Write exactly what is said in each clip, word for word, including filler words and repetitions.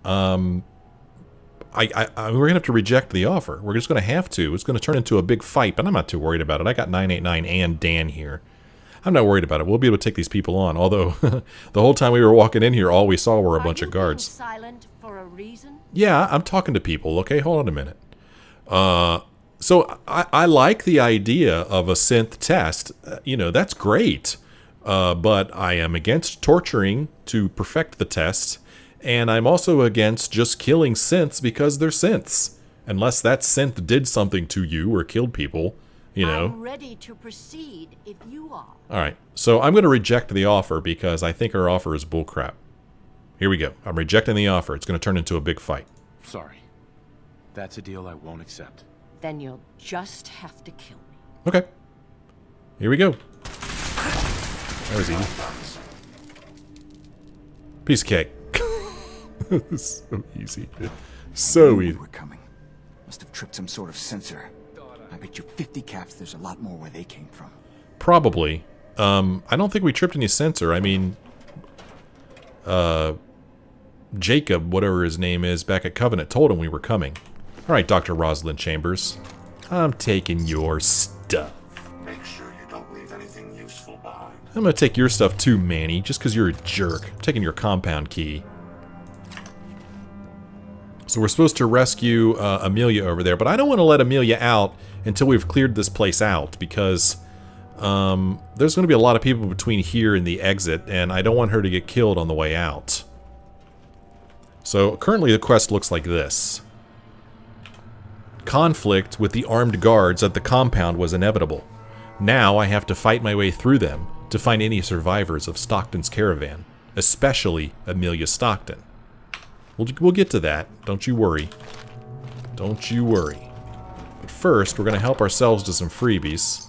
Um, I, I, I, we're going to have to reject the offer. We're just going to have to. It's going to turn into a big fight, but I'm not too worried about it. I got nine eight nine and Dan here. I'm not worried about it. We'll be able to take these people on, although the whole time we were walking in here, all we saw were a bunch of guards. Silent for a reason? Yeah, I'm talking to people. Okay, hold on a minute. Uh, so I, I like the idea of a synth test. Uh, you know, that's great. Uh, but I am against torturing to perfect the test, and I'm also against just killing synths because they're synths. Unless that synth did something to you or killed people, you know. I'm ready to proceed if you are. All right, so I'm going to reject the offer because I think our offer is bullcrap. Here we go. I'm rejecting the offer. It's going to turn into a big fight. Sorry. That's a deal I won't accept. Then you'll just have to kill me. Okay. Here we go. That was easy. Piece of cake. So easy. So easy. We're coming. Must have tripped some sort of sensor. I bet you fifty caps there's a lot more where they came from. Probably. Um, I don't think we tripped any sensor. I mean, uh, Jacob, whatever his name is, back at Covenant, told him we were coming. All right, Doctor Rosalind Chambers. I'm taking your stuff. Make sure you don't leave anything useful behind. I'm gonna take your stuff too, Manny, just because you're a jerk. I'm taking your compound key. So we're supposed to rescue uh, Amelia over there, but I don't want to let Amelia out until we've cleared this place out, because um, there's going to be a lot of people between here and the exit, and I don't want her to get killed on the way out. So currently the quest looks like this. Conflict with the armed guards at the compound was inevitable. Now I have to fight my way through them to find any survivors of Stockton's caravan, especially Amelia Stockton. We'll, we'll get to that. Don't you worry. Don't you worry. But first, we're going to help ourselves to some freebies.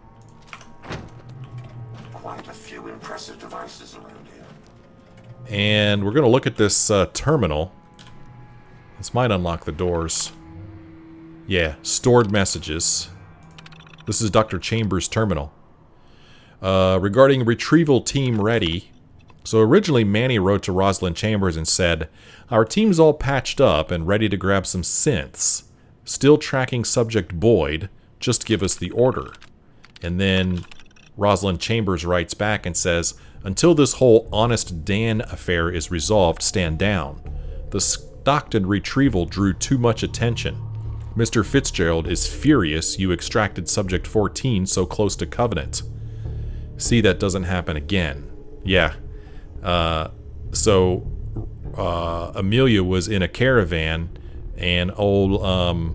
Quite a few impressive devices around here. And we're going to look at this uh, terminal. This might unlock the doors. Yeah, stored messages. This is Doctor Chambers' terminal. Uh, regarding retrieval team ready. So originally Manny wrote to Rosalind Chambers and said, "Our team's all patched up and ready to grab some synths. Still tracking subject Boyd. Just give us the order." And then Rosalind Chambers writes back and says, "Until this whole Honest Dan affair is resolved, stand down. The Stockton retrieval drew too much attention. Mister Fitzgerald is furious you extracted subject fourteen so close to Covenant. See that doesn't happen again." Yeah. Uh, so uh, Amelia was in a caravan, and old um,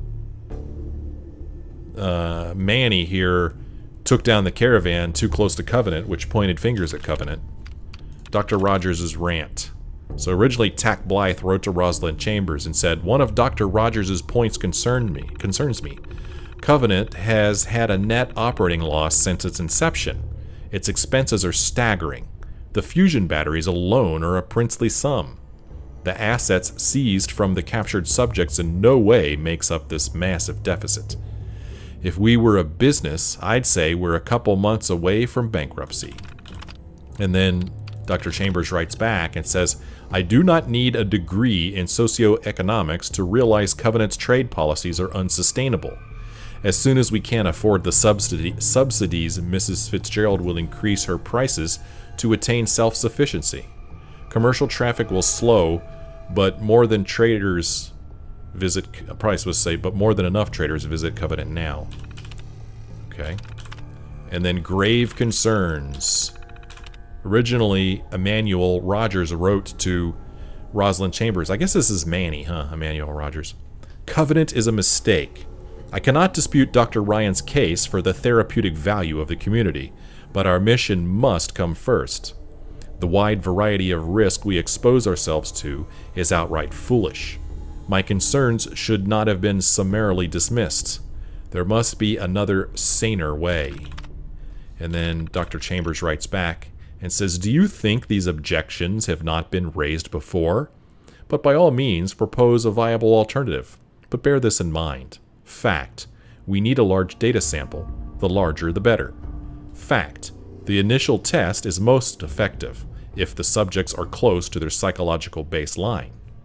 uh, Manny here took down the caravan too close to Covenant, which pointed fingers at Covenant. Doctor Rogers' rant. So originally Tack Blythe wrote to Rosalind Chambers and said, "One of Doctor Rogers' points concerned me, concerns me. Covenant has had a net operating loss since its inception. Its expenses are staggering. The fusion batteries alone are a princely sum. The assets seized from the captured subjects in no way makes up this massive deficit. If we were a business, I'd say we're a couple months away from bankruptcy." And then Doctor Chambers writes back and says, "I do not need a degree in socioeconomics to realize Covenant's trade policies are unsustainable. As soon as we can afford the subsidy, subsidies, Missus Fitzgerald will increase her prices to attain self-sufficiency. Commercial traffic will slow, but more than traders visit, Price was say, but more than enough traders visit Covenant now." Okay. And then grave concerns. Originally, Emmanuel Rogers wrote to Rosalind Chambers. I guess this is Manny, huh? Emmanuel Rogers. "Covenant is a mistake. I cannot dispute Doctor Ryan's case for the therapeutic value of the community, but our mission must come first. The wide variety of risk we expose ourselves to is outright foolish. My concerns should not have been summarily dismissed. There must be another, saner way." And then Doctor Chambers writes back and says, "Do you think these objections have not been raised before? But by all means, propose a viable alternative. But bear this in mind. Fact, we need a large data sample. The larger, the better. Fact, the initial test is most effective if the subjects are close to their psychological baseline.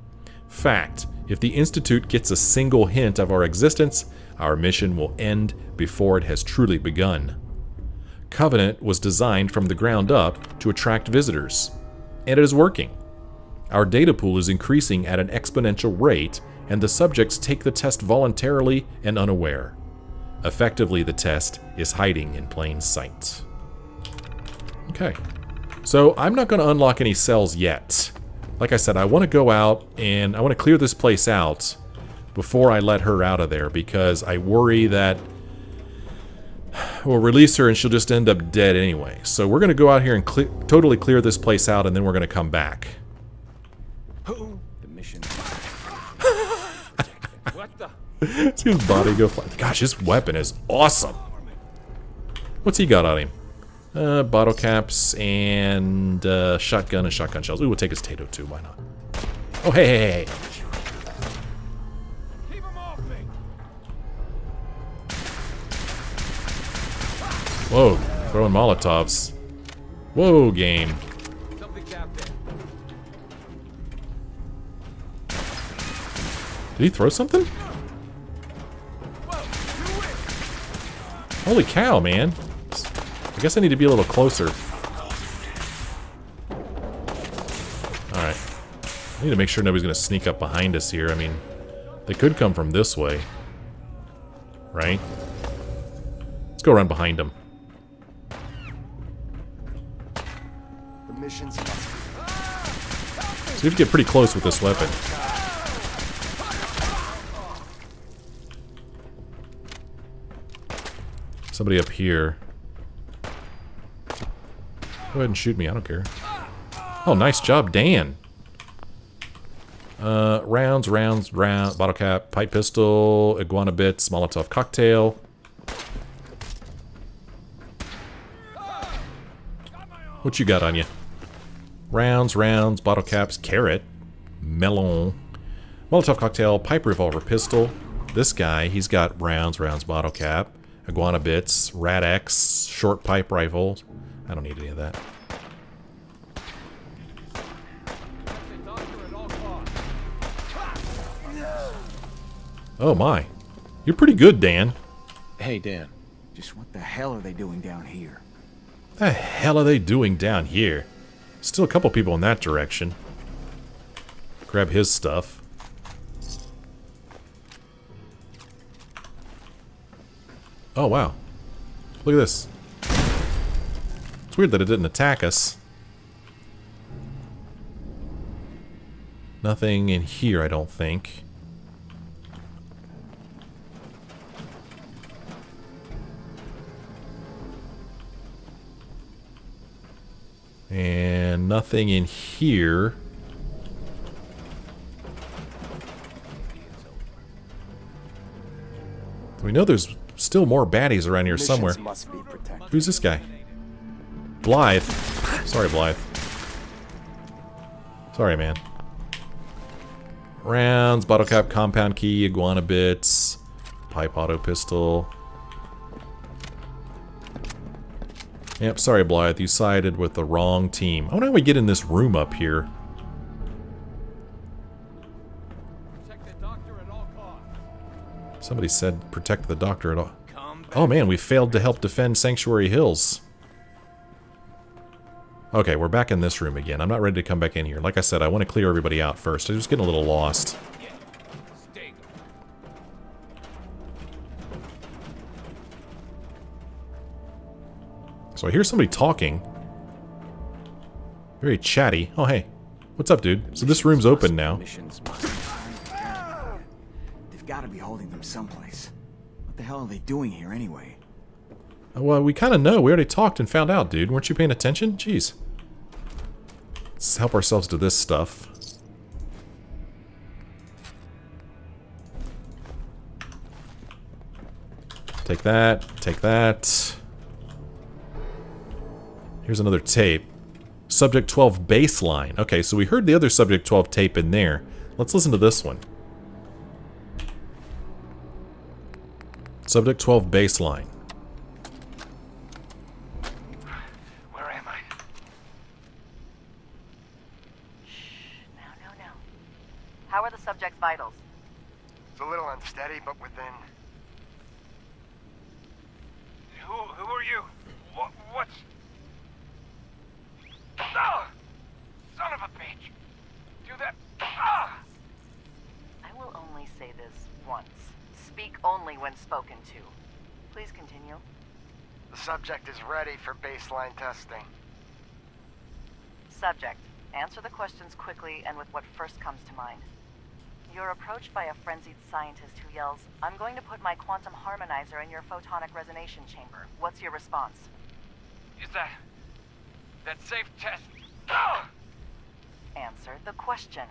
Fact. If the Institute gets a single hint of our existence, our mission will end before it has truly begun. Covenant was designed from the ground up to attract visitors, and it is working. Our data pool is increasing at an exponential rate, and the subjects take the test voluntarily and unaware. Effectively, the test is hiding in plain sight. Okay. So, I'm not going to unlock any cells yet. Like I said, I want to go out and I want to clear this place out before I let her out of there, because I worry that we'll release her and she'll just end up dead anyway. So we're going to go out here and cle totally clear this place out, and then we're going to come back. The mission. What the? See his body go fly. Gosh, his weapon is awesome. What's he got on him? Uh, bottle caps and uh, shotgun and shotgun shells. Ooh, we'll take his Tato too. Why not? Oh, hey, hey, hey. Keep him off me. Whoa, throwing Molotovs. Whoa, game. Something tapped in. Did he throw something? Holy cow, man. I guess I need to be a little closer. Alright. I need to make sure nobody's going to sneak up behind us here. I mean, they could come from this way. Right? Let's go around behind them. The mission's So we have to get pretty close with this weapon. Somebody up here. Go ahead and shoot me, I don't care. Oh, nice job, Dan. Uh, rounds, rounds, round, bottle cap, pipe pistol, iguana bits, Molotov cocktail. What you got on you? Rounds, rounds, bottle caps, carrot, melon, Molotov cocktail, pipe revolver pistol. This guy, he's got rounds, rounds, bottle cap, iguana bits, Rad X, short pipe rifle. I don't need any of that. Oh my. You're pretty good, Dan. Hey, Dan. Just what the hell are they doing down here? The hell are they doing down here? Still a couple people in that direction. Grab his stuff. Oh wow. Look at this. It's weird that it didn't attack us. Nothing in here, I don't think. And nothing in here. We know there's still more baddies around here somewhere. must be protected. Who's this guy? Blythe. Sorry, Blythe. Sorry, man. Rounds, bottle cap, compound key, iguana bits, pipe auto pistol. Yep, sorry, Blythe. You sided with the wrong team. I wonder how we get in this room up here. Protect the doctor at all costs. Somebody said protect the doctor at all. Oh man, we failed to help defend Sanctuary Hills. Okay, we're back in this room again. I'm not ready to come back in here. Like I said, I want to clear everybody out first. I'm just getting a little lost. So I hear somebody talking. Very chatty. Oh, hey. What's up, dude? So this room's open now. Missions must. They've got to be holding them someplace. What the hell are they doing here anyway? Well, we kind of know. We already talked and found out, dude. Weren't you paying attention? Jeez. Let's help ourselves to this stuff. Take that. Take that. Here's another tape. Subject twelve baseline. Okay, so we heard the other Subject twelve tape in there. Let's listen to this one. Subject twelve baseline. Where am I? No, no, no. How are the subject's vitals? It's a little unsteady, but within. Who, who are you? What, what's... Ah! Son of a bitch! Do that... Ah! I will only say this once. Speak only when spoken to. Please continue. The subject is ready for baseline testing. Subject, answer the questions quickly and with what first comes to mind. You're approached by a frenzied scientist who yells, "I'm going to put my quantum harmonizer in your photonic resonation chamber." What's your response? Is that... that safe test? Ah! Answer the question.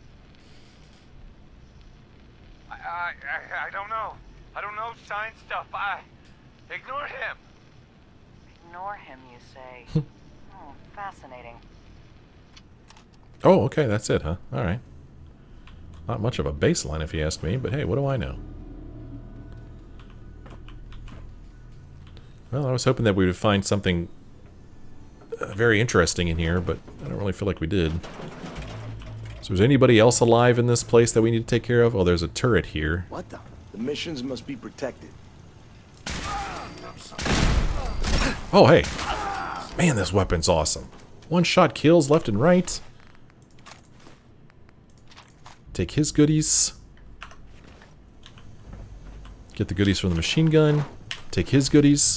I, I, I, I don't know. I don't know science stuff. I... Ignore him. Ignore him, you say. Oh, fascinating. Oh, okay, that's it, huh? Alright. Not much of a baseline if you ask me, but hey, what do I know? Well, I was hoping that we would find something uh, very interesting in here, but I don't really feel like we did. So is anybody else alive in this place that we need to take care of? Oh, there's a turret here. What the? The missions must be protected. Oh, hey. Man, this weapon's awesome. One-shot kills left and right. Take his goodies. Get the goodies from the machine gun. Take his goodies.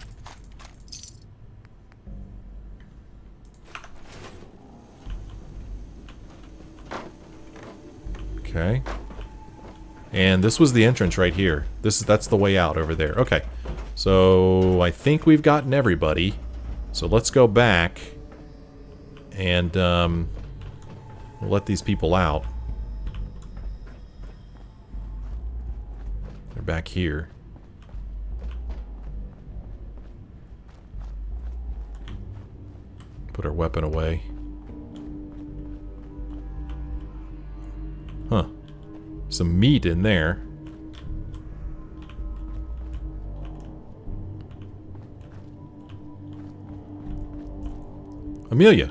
Okay. And this was the entrance right here. This is that's the way out over there. Okay. So I think we've gotten everybody. So let's go back and um, we'll let these people out. They're back here. Put our weapon away. Huh. Some meat in there. Amelia.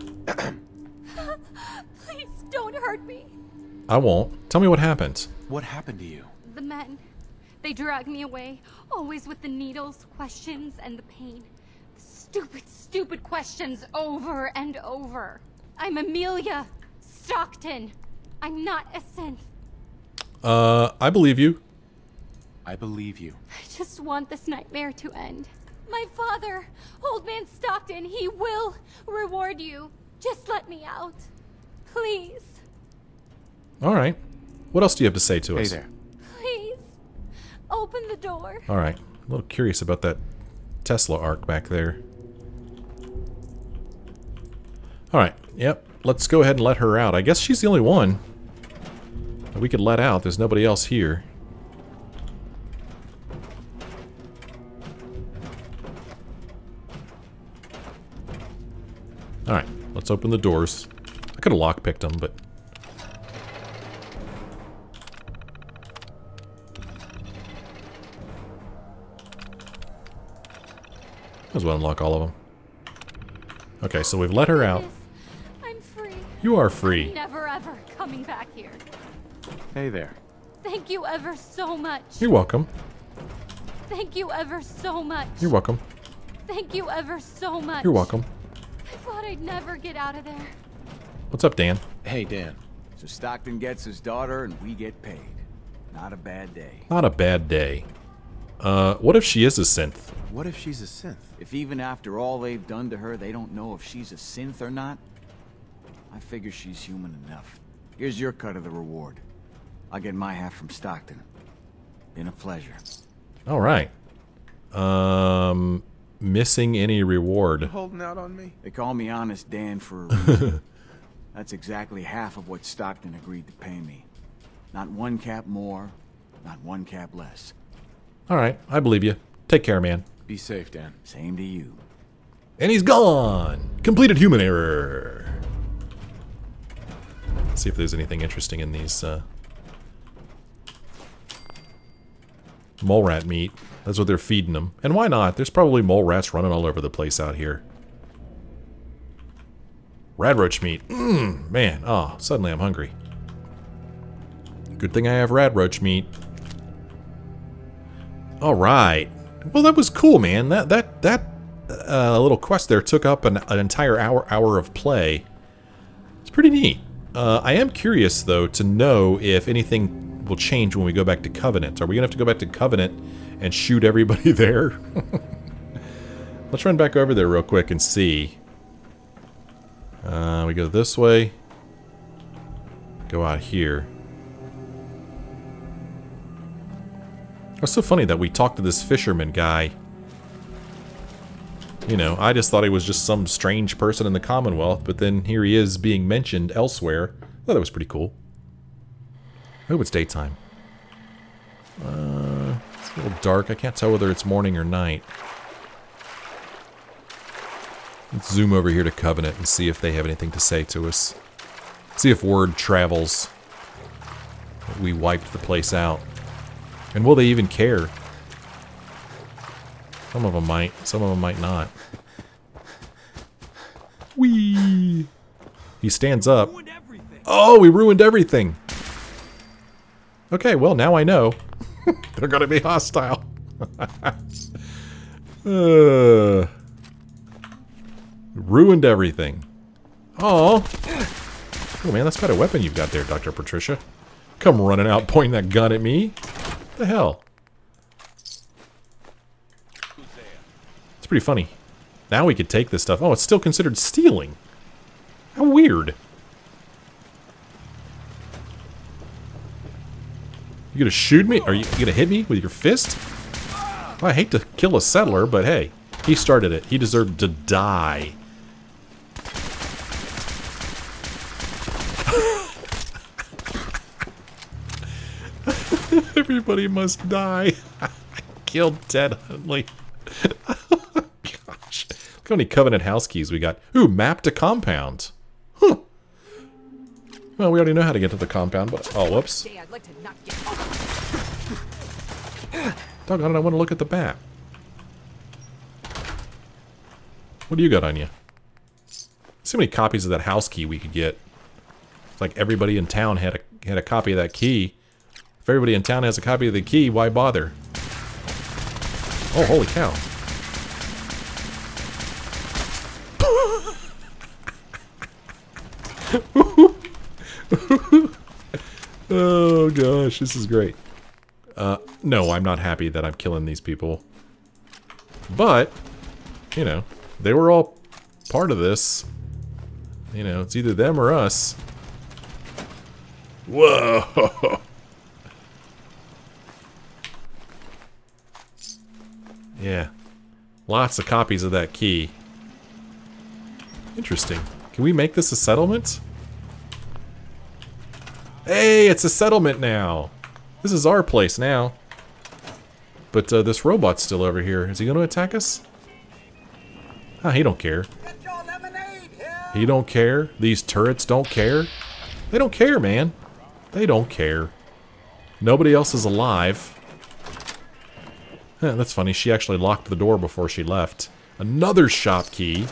Please don't hurt me. I won't. Tell me what happened. What happened to you? The men, they drag me away, always with the needles, questions, and the pain. Stupid, stupid questions over and over. I'm Amelia Stockton. I'm not a synth. Uh, I believe you. I believe you. I just want this nightmare to end. My father, Old Man Stockton, he will reward you. Just let me out. Please. Alright. What else do you have to say to Hey us? there. Please. Open the door. Alright. A little curious about that Tesla arc back there. Alright. Yep. Let's go ahead and let her out. I guess she's the only one that we could let out. There's nobody else here. Alright, let's open the doors. I could have lockpicked them, but... Might as well unlock all of them. Okay, so we've let her out. I'm free. You are free. I'm never ever coming back here. Hey there. Thank you ever so much. You're welcome. Thank you ever so much. You're welcome. Thank you ever so much. You're welcome. I thought I'd never get out of there. What's up, Dan? Hey, Dan. So Stockton gets his daughter and we get paid. Not a bad day. Not a bad day. Uh, what if she is a synth? What if she's a synth? If even after all they've done to her, they don't know if she's a synth or not, I figure she's human enough. Here's your cut of the reward. I'll get my half from Stockton. Been a pleasure. Alright. Um, missing any reward. Holding out on me? They call me Honest Dan for a reason. That's exactly half of what Stockton agreed to pay me. Not one cap more, not one cap less. Alright, I believe you. Take care, man. Be safe, Dan. Same to you. And he's gone! Completed human error. Let's see if there's anything interesting in these, uh... mole rat meat. That's what they're feeding them. And why not? There's probably mole rats running all over the place out here. Radroach meat. Mmm, man. Oh, suddenly I'm hungry. Good thing I have rad roach meat. Alright. Well, that was cool, man. That that that uh, little quest there took up an, an entire hour hour of play. It's pretty neat. Uh, I am curious, though, to know if anything will change when we go back to Covenant. Are we going to have to go back to Covenant and shoot everybody there? Let's run back over there real quick and see. Uh, we go this way. Go out here. It's so funny that we talked to this fisherman guy. You know, I just thought he was just some strange person in the Commonwealth, but then here he is being mentioned elsewhere. I thought that was pretty cool. I hope it's daytime. Uh, it's a little dark. I can't tell whether it's morning or night. Let's zoom over here to Covenant and see if they have anything to say to us. See if word travels that we wiped the place out. And will they even care? Some of them might. Some of them might not. Whee! He stands up. Oh, we ruined everything! Okay, well, now I know. They're gonna be hostile. uh, ruined everything. Oh. Oh, man, that's quite a weapon you've got there, Doctor Patricia. Come running out, pointing that gun at me. What the hell? It's pretty funny. Now we could take this stuff. Oh, it's still considered stealing. How weird. You gonna shoot me? Are you gonna hit me with your fist? Well, I hate to kill a settler, but hey, he started it. He deserved to die. Everybody must die. I killed Ted Huntley. Oh, gosh. Look how many Covenant house keys we got. Ooh, map to compound. Huh. Well, we already know how to get to the compound, but... Oh, whoops. Doggone it, I want to look at the map. What do you got on you? See how many copies of that house key we could get. It's like everybody in town had a, had a copy of that key. If everybody in town has a copy of the key, why bother? Oh, holy cow. Oh gosh, this is great. Uh, no, I'm not happy that I'm killing these people. But, you know, they were all part of this. You know, it's either them or us. Whoa! Yeah. Lots of copies of that key. Interesting. Can we make this a settlement? Hey, it's a settlement now! This is our place now. But uh, this robot's still over here. Is he going to attack us? Ah, he don't care. He don't care. These turrets don't care. They don't care, man. They don't care. Nobody else is alive. Eh, that's funny. She actually locked the door before she left. Another shop key.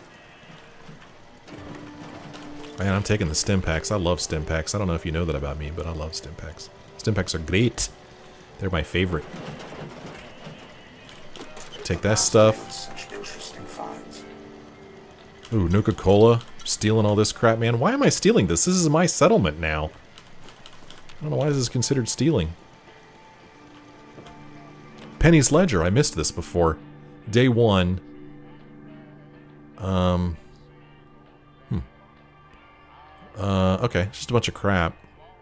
Man, I'm taking the stim packs. I love stim packs. I don't know if you know that about me, but I love stim packs. Stim packs are great. They're my favorite. Take that stuff. Ooh, Nuka-Cola. Stealing all this crap, man. Why am I stealing this? This is my settlement now. I don't know why this is considered stealing. Penny's Ledger. I missed this before. Day one. Um... Hmm. Uh, okay. Just a bunch of crap.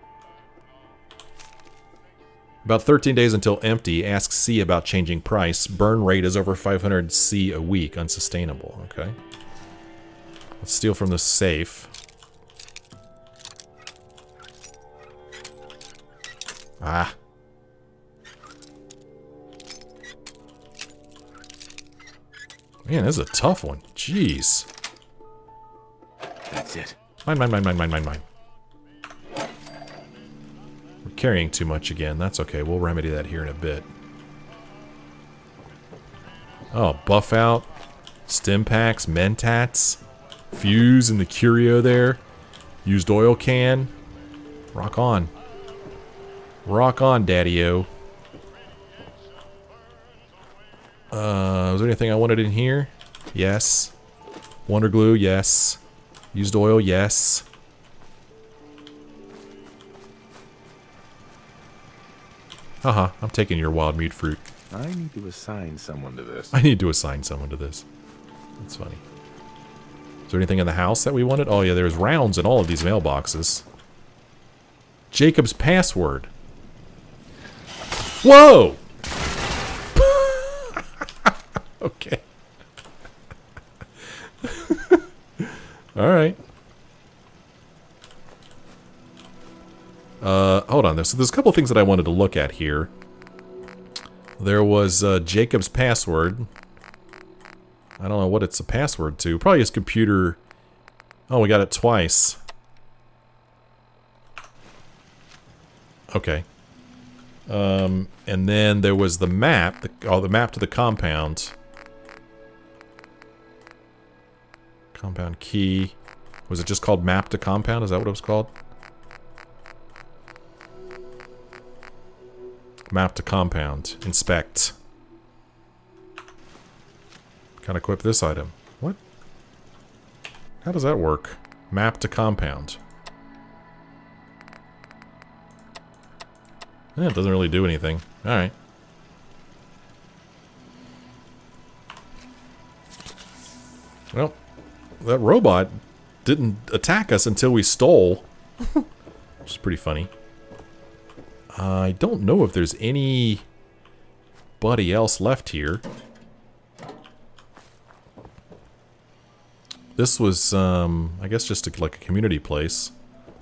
About thirteen days until empty. Ask C about changing price. Burn rate is over five hundred C a week. Unsustainable. Okay. Let's steal from this safe. Ah. Man, this is a tough one. Jeez. That's it. Mine, mine, mine, mine, mine, mine, mine. We're carrying too much again. That's okay. We'll remedy that here in a bit. Oh, buff out. Stim packs, mentats. Fuse in the curio there. Used oil can. Rock on. Rock on, daddy-o. Uh, was there anything I wanted in here? Yes. Wonder glue, yes. Used oil, yes. Haha, I'm taking your wild mute fruit. I need to assign someone to this. I need to assign someone to this. That's funny. Is there anything in the house that we wanted? Oh yeah, there's rounds in all of these mailboxes. Jacob's password. Whoa! Okay. Alright. Uh, hold on. So there's a couple of things that I wanted to look at here. There was uh, Jacob's password. I don't know what it's a password to. Probably his computer. Oh, we got it twice. Okay. Um, and then there was the map. The, oh, the map to the compound. Compound key. Was it just called map to compound? Is that what it was called? Map to compound. Inspect. Can't equip this item. What? How does that work? Map to compound. Eh, it doesn't really do anything. Alright. Well, that robot didn't attack us until we stole. Which is pretty funny. I don't know if there's anybody else left here. This was, um, I guess just a, like a community place.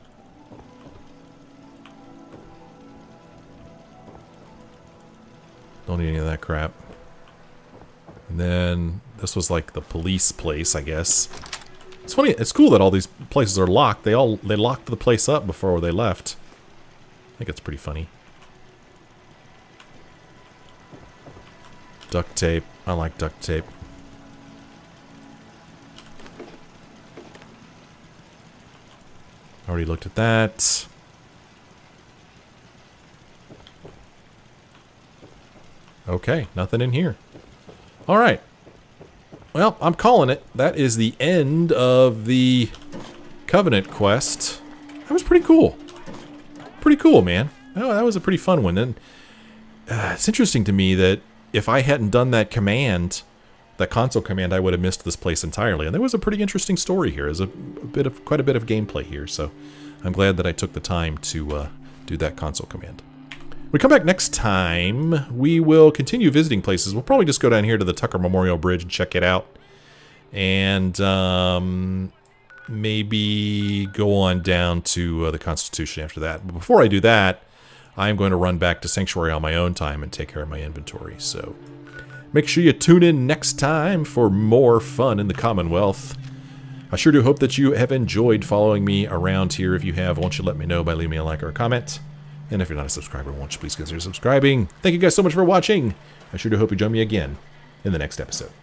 Don't need any of that crap. And then this was like the police place, I guess. It's funny, it's cool that all these places are locked. They all, they locked the place up before they left. I think it's pretty funny. Duct tape. I like duct tape. Already looked at that. Okay, nothing in here. Alright. Well, I'm calling it. That is the end of the Covenant quest. That was pretty cool. Pretty cool, man. Oh, that was a pretty fun one. And uh, it's interesting to me that if I hadn't done that command, that console command, I would have missed this place entirely. And there was a pretty interesting story here. There's a, a bit of quite a bit of gameplay here, so I'm glad that I took the time to uh, do that console command. When we come back next time, we will continue visiting places. We'll probably just go down here to the Tucker Memorial Bridge and check it out. And um, maybe go on down to uh, the Constitution after that. But before I do that, I'm going to run back to Sanctuary on my own time and take care of my inventory. So make sure you tune in next time for more fun in the Commonwealth. I sure do hope that you have enjoyed following me around here. If you have, won't you let me know by leaving me a like or a comment? And if you're not a subscriber, won't you please consider subscribing? Thank you guys so much for watching. I sure do hope you join me again in the next episode.